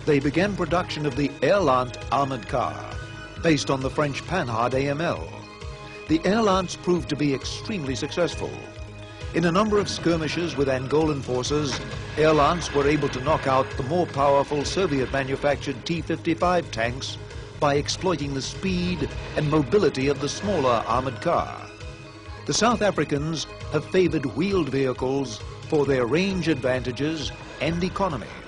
they began production of the Airlant armored car, based on the French Panhard AML. The Airlants proved to be extremely successful. In a number of skirmishes with Angolan forces, Airlants were able to knock out the more powerful Soviet-manufactured T-55 tanks by exploiting the speed and mobility of the smaller armored car. The South Africans have favored wheeled vehicles for their range advantages and economy.